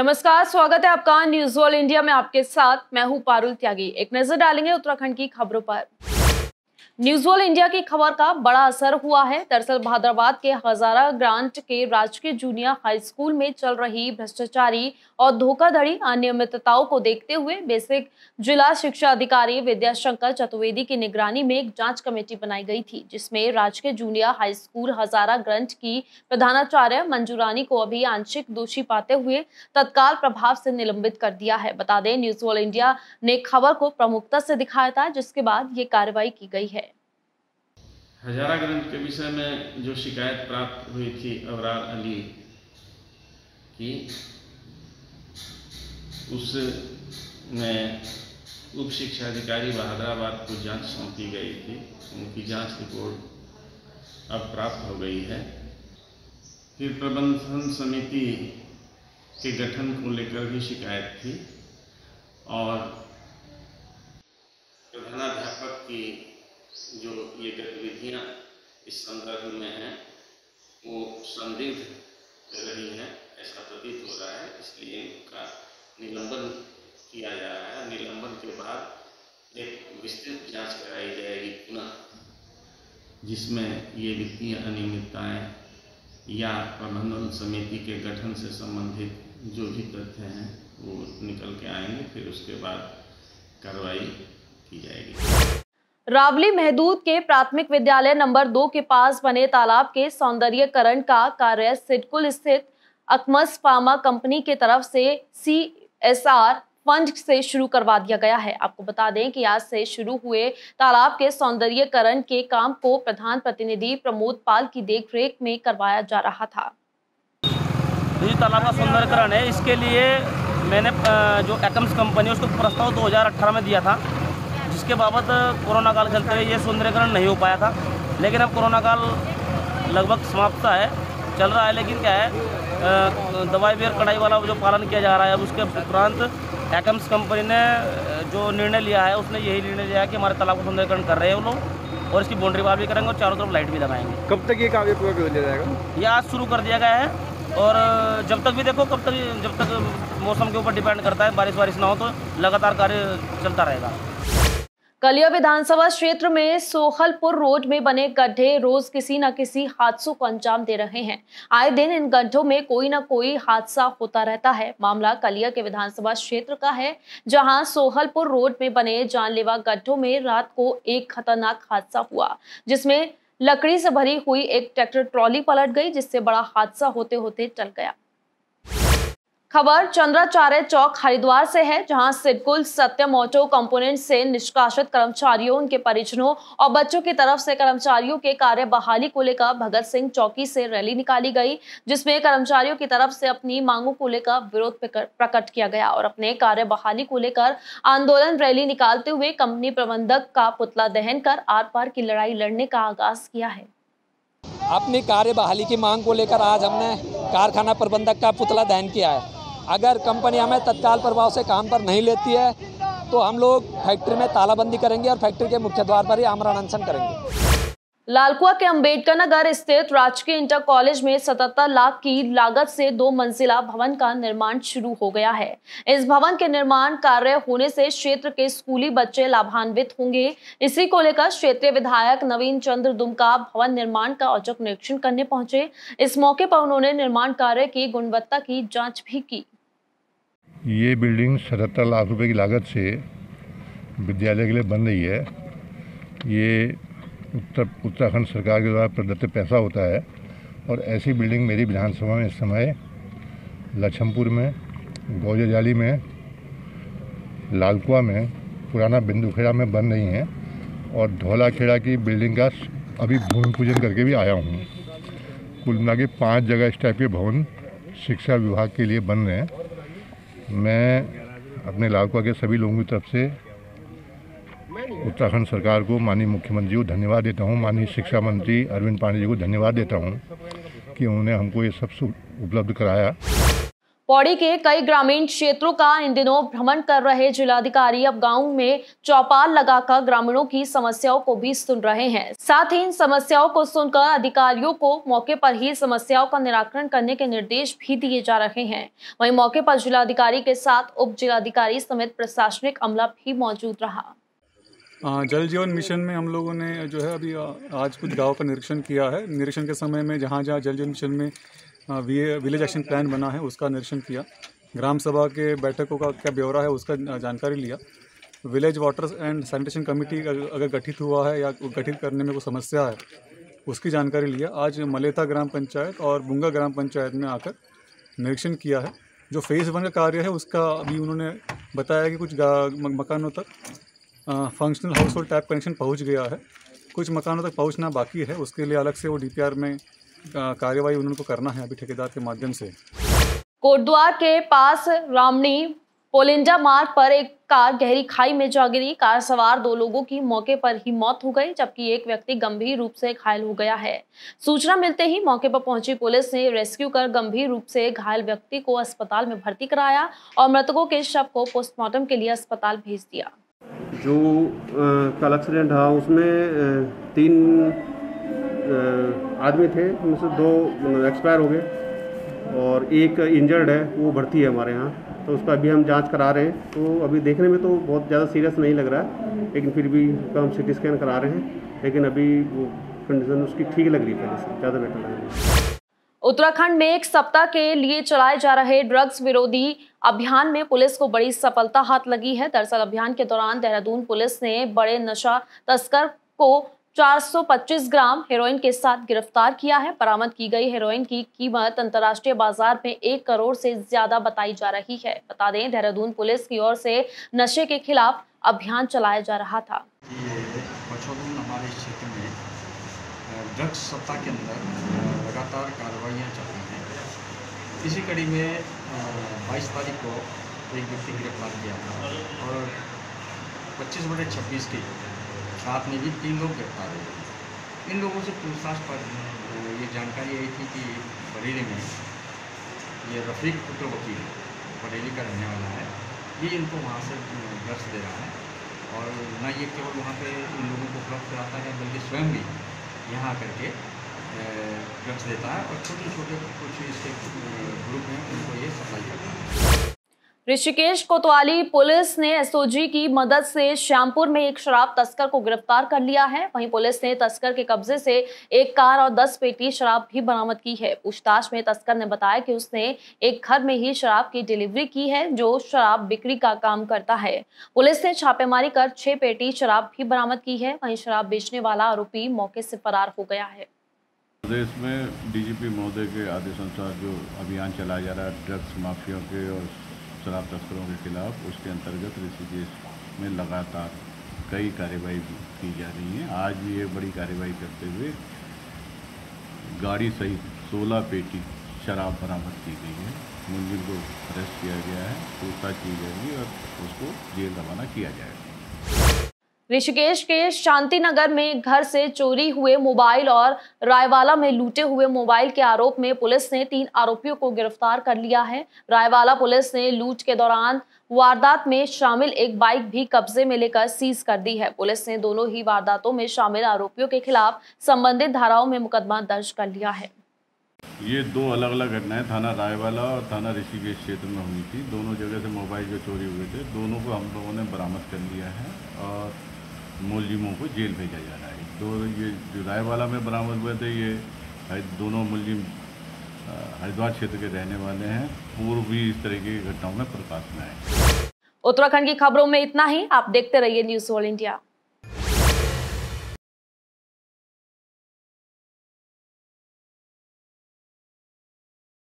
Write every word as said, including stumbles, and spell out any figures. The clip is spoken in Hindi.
नमस्कार, स्वागत है आपका न्यूज ऑल इंडिया में। आपके साथ मैं हूं पारुल त्यागी। एक नजर डालेंगे उत्तराखंड की खबरों पर। न्यूज ऑल इंडिया की खबर का बड़ा असर हुआ है। दरअसल भादराबाद के हजारा ग्रांट के राजकीय जूनियर हाई स्कूल में चल रही भ्रष्टाचारी और धोखाधड़ी अनियमितताओं को देखते हुए बेसिक जिला शिक्षा अधिकारी विद्याशंकर चतुर्वेदी की निगरानी में एक जांच कमेटी बनाई गई थी, जिसमें राजकीय junior high school Hazara Grant की प्रधानाचार्य मंजूरानी को अभी आंशिक दोषी पाते हुए तत्काल प्रभाव से निलंबित कर दिया है। बता दें, न्यूज ऑल इंडिया ने खबर को प्रमुखता से दिखाया था, जिसके बाद ये कार्रवाई की गई है। हजारा ग्रंथ के विषय में जो शिकायत प्राप्त हुई थी अबरार अली की, उसमें उप शिक्षा अधिकारी हैदराबाद को जांच सौंपी गई थी। उनकी जांच रिपोर्ट अब प्राप्त हो गई है। फिर प्रबंधन समिति के गठन को लेकर भी शिकायत थी और प्रधानाध्यापक की जो ये गतिविधियाँ इस संदर्भ में हैं वो संदिग्ध रही हैं, ऐसा प्रतीत हो रहा है। इसलिए उनका निलंबन किया जा रहा है। निलंबन के बाद एक विस्तृत जांच कराई जाएगी पुनः, जिसमें ये वित्तीय अनियमितताएं या प्रबंधन समिति के गठन से संबंधित जो भी तथ्य हैं वो निकल के आएंगे। फिर उसके बाद कार्रवाई की जाएगी। रावली महदूद के प्राथमिक विद्यालय नंबर दो के पास बने तालाब के सौंदर्यीकरण का कार्य सिडकुल स्थित अकमस फार्मा कंपनी की तरफ से सी एस आर फंड से शुरू करवा दिया गया है। आपको बता दें कि आज से शुरू हुए तालाब के सौंदर्यीकरण के काम को प्रधान प्रतिनिधि प्रमोद पाल की देखरेख में करवाया जा रहा था। तालाब का सौंदर्यीकरण है, इसके लिए मैंने जो एकम्स कंपनी उसको प्रस्ताव दो हज़ार अठारह में दिया था, जिसके बाबत कोरोना काल चलते हुए ये सौंदर्यीकरण नहीं हो पाया था। लेकिन अब कोरोना काल लगभग समाप्त है, चल रहा है। लेकिन क्या है, दवाई बेर कड़ाई वाला जो पालन किया जा रहा है। अब उसके उपरांत एकम्स कंपनी ने जो निर्णय लिया है, उसने यही निर्णय लिया है कि हमारे तालाब का सौंदर्यीकरण कर रहे हैं वो लोग, और इसकी बाउंड्री वाल भी करेंगे और चारों तरफ लाइट भी लगाएंगे। कब तक ये कार्य पूरा कर दिया जाएगा? ये आज शुरू कर दिया गया है और जब तक भी देखो कब तक, जब तक मौसम के ऊपर डिपेंड करता है, बारिश बारिश ना हो तो लगातार कार्य चलता रहेगा। कलिया विधानसभा क्षेत्र में सोहलपुर रोड में बने गड्ढे रोज किसी न किसी हादसों को अंजाम दे रहे हैं। आए दिन इन गड्ढों में कोई न कोई हादसा होता रहता है। मामला कलिया के विधानसभा क्षेत्र का है, जहां सोहलपुर रोड में बने जानलेवा गड्ढों में रात को एक खतरनाक हादसा हुआ, जिसमें लकड़ी से भरी हुई एक ट्रैक्टर ट्रॉली पलट गई, जिससे बड़ा हादसा होते होते टल गया। खबर चंद्राचार्य चौक हरिद्वार से है, जहां सिडकुल सत्यम ऑटो कंपोनेंट से निष्कासित कर्मचारियों, उनके परिजनों और बच्चों की तरफ से कर्मचारियों के कार्य बहाली को लेकर भगत सिंह चौकी से रैली निकाली गई, जिसमें कर्मचारियों की तरफ से अपनी मांगों को लेकर विरोध प्रकट किया गया और अपने कार्य बहाली को लेकर आंदोलन रैली निकालते हुए कंपनी प्रबंधक का पुतला दहन कर आर पार की लड़ाई लड़ने का आगाज किया है। अपनी कार्य बहाली की मांग को लेकर आज हमने कारखाना प्रबंधक का पुतला दहन किया है। अगर कंपनी हमें तत्काल प्रभाव से काम पर नहीं लेती है तो हम लोग फैक्ट्री में तालाबंदी करेंगे और फैक्ट्री के मुख्य द्वार पर ही आमरण अनशन करेंगे। लालकुआ के अंबेडकर नगर स्थित राजकीय इंटर कॉलेज में सतहत्तर लाख की लागत से दो मंजिला भवन का निर्माण शुरू हो गया है। इस भवन के निर्माण कार्य होने से क्षेत्र के स्कूली बच्चे लाभान्वित होंगे। इसी को लेकर क्षेत्रीय विधायक नवीन चंद्र दुमका भवन निर्माण का औचक निरीक्षण करने पहुंचे। इस मौके पर उन्होंने निर्माण कार्य की गुणवत्ता की जाँच भी की। ये बिल्डिंग सतहत्तर लाख रुपए की लागत से विद्यालय के लिए बन रही है। ये उत्तर उत्तराखंड सरकार के द्वारा प्रदत्त पैसा होता है और ऐसी बिल्डिंग मेरी विधानसभा में इस समय लछमपुर में, गौजजाली में, लालकुआ में, पुराना बिंदुखेड़ा में बन रही हैं और धौलाखेड़ा की बिल्डिंग का अभी भूमि पूजन करके भी आया हूँ। कुल मिला के पाँच जगह इस टाइप के भवन शिक्षा विभाग के लिए बन रहे हैं। मैं अपने लालकुआ के सभी लोगों की तरफ से उत्तराखंड सरकार को, माननीय मुख्यमंत्री को धन्यवाद देता हूं, माननीय शिक्षा मंत्री अरविंद पांडे जी को धन्यवाद देता हूं कि उन्होंने हमको ये सब उपलब्ध कराया। पौड़ी के कई ग्रामीण क्षेत्रों का इन दिनों भ्रमण कर रहे जिलाधिकारी अब गांव में चौपाल लगाकर ग्रामीणों की समस्याओं को भी सुन रहे हैं। साथ ही इन समस्याओं को सुनकर अधिकारियों को मौके पर ही समस्याओं का निराकरण करने के निर्देश भी दिए जा रहे हैं। वहीं मौके पर जिलाधिकारी के साथ उप जिलाधिकारी समेत प्रशासनिक अमला भी मौजूद रहा। जल जीवन मिशन में हम लोगों ने जो है अभी आज कुछ गाँव का निरीक्षण किया है। निरीक्षण के समय में जहाँ जहाँ जल जीवन मिशन में विलेज एक्शन प्लान बना है उसका निरीक्षण किया। ग्राम सभा के बैठकों का क्या ब्यौरा है उसका जानकारी लिया। Village water and sanitation committee अगर गठित हुआ है या गठित करने में कोई समस्या है उसकी जानकारी लिया। आज मलेथा ग्राम पंचायत और बुंगा ग्राम पंचायत में आकर निरीक्षण किया है। जो फेज़ वन का कार्य है उसका अभी उन्होंने बताया कि कुछ मकानों तक functional household tap connection पहुँच गया है, कुछ मकानों तक पहुँचना बाकी है। उसके लिए अलग से वो डी पी आर में कार्यवाही उन्होंने को करना है अभी ठेकेदार के माध्यम से। कोटद्वार के पास रामनी पोलिंजा मार्ग पर एक कार गहरी खाई में जा गिरी। कार सवार दो लोगों की मौके पर ही मौत हो गई, जबकि एक व्यक्ति गंभीर रूप से घायल हो गया है। सूचना मिलते ही मौके पर पहुंची पुलिस ने रेस्क्यू कर गंभीर रूप से घायल व्यक्ति को अस्पताल में भर्ती कराया और मृतकों के शव को पोस्टमार्टम के लिए अस्पताल भेज दिया। जो कल एक्सीडेंट रहा उसमें आ, तीन आ, आदमी थे, उनमें से दो एक्सपायर हो गए और एक इंजर्ड है, वो भर्ती है हमारे यहाँ। तो उसका अभी हम जांच करा रहे हैं। तो अभी देखने में तो बहुत ज़्यादा सीरियस नहीं लग रहा है, लेकिन फिर भी उसका हम सिटी स्कैन करा रहे हैं। लेकिन अभी वो कंडीशन उसकी ठीक लग रही है, पहले से ज़्यादा बेटर लग रही है। उत्तराखंड में एक सप्ताह के लिए चलाए जा रहे ड्रग्स विरोधी अभियान में पुलिस को बड़ी सफलता हाथ लगी है। दरअसल अभियान के दौरान देहरादून पुलिस ने बड़े नशा तस्कर को चार सौ पच्चीस ग्राम हेरोइन के साथ गिरफ्तार किया है। बरामद की गई हेरोइन की कीमत अंतर्राष्ट्रीय बाजार में एक करोड़ से ज्यादा बताई जा रही है। बता दें, देहरादून पुलिस की ओर से नशे के खिलाफ अभियान चलाया जा रहा था। हमारे क्षेत्र में ड्रग्स सप्ताह के अंदर लगातार कार्रवाइयाँ चल रही हैं। इसी कड़ी में बाईस तारीख को एक व्यक्ति गिरफ्तार किया था और पच्चीस बटे छब्बीस के साथ में भी तीन लोग गिरफ्तार हुए। इन लोगों से पूछताछ पर ये जानकारी आई थी कि बरेली में ये रफ़ीक पुत्र वकील बरेली का रहने वाला है, ये इनको वहाँ से ड्रग्स दे रहा है। और न ये केवल वहाँ पे इन लोगों को ड्रग्स कराता है, बल्कि स्वयं भी यहाँ करके ड्रग्स देता है और छोटे छोटे कुछ इसके ग्रुप हैं उनको ये सप्लाई करता है। ऋषिकेश कोतवाली पुलिस ने एस ओ जी की मदद से श्यामपुर में एक शराब तस्कर को गिरफ्तार कर लिया है। वहीं पुलिस ने तस्कर के कब्जे से एक कार और दस पेटी शराब भी बरामद की है। पूछताछ में तस्कर ने बताया कि उसने एक घर में ही शराब की डिलीवरी की है, जो शराब बिक्री का काम करता है। पुलिस ने छापेमारी कर छह पेटी शराब भी बरामद की है। वहीं शराब बेचने वाला आरोपी मौके से फरार हो गया है। प्रदेश में डी जी पी महोदय के आदेश अनुसार जो अभियान चलाया जा रहा है ड्रग्स माफियाओं के और शराब तस्करों के खिलाफ, उसके अंतर्गत ऋषिकेश में लगातार कई कार्रवाई की जा रही हैं। आज भी एक बड़ी कार्रवाई करते हुए गाड़ी सहित सोलह पेटी शराब बरामद की गई है। मुलजिम को अरेस्ट किया गया है, पूछताछ की जाएगी और उसको जेल रवाना किया जाएगा। ऋषिकेश के शांतिनगर में घर से चोरी हुए मोबाइल और रायवाला में लूटे हुए मोबाइल के आरोप में पुलिस ने तीन आरोपियों को गिरफ्तार कर लिया है। रायवाला पुलिस ने लूट के दौरान वारदात में शामिल एक बाइक भी कब्जे में लेकर सीज कर दी है। पुलिस ने दोनों ही वारदातों में शामिल आरोपियों के खिलाफ संबंधित धाराओं में मुकदमा दर्ज कर लिया है। ये दो अलग अलग घटनाएं थाना रायवाला और थाना ऋषिकेश क्षेत्र में हुई थी। दोनों जगह से मोबाइल जो चोरी हुए थे, दोनों को हम लोगों ने बरामद कर लिया है और मुलजिमों को जेल भेजा जा रहा है। दो ये जो रायवाला में बरामद हुए थे, ये दोनों मुलजिम हरिद्वार क्षेत्र के रहने वाले हैं। पूर्व भी इस तरह की घटनाओं में प्रकाश में आए। उत्तराखंड की खबरों में इतना ही। आप देखते रहिए न्यूज़ ऑल इंडिया।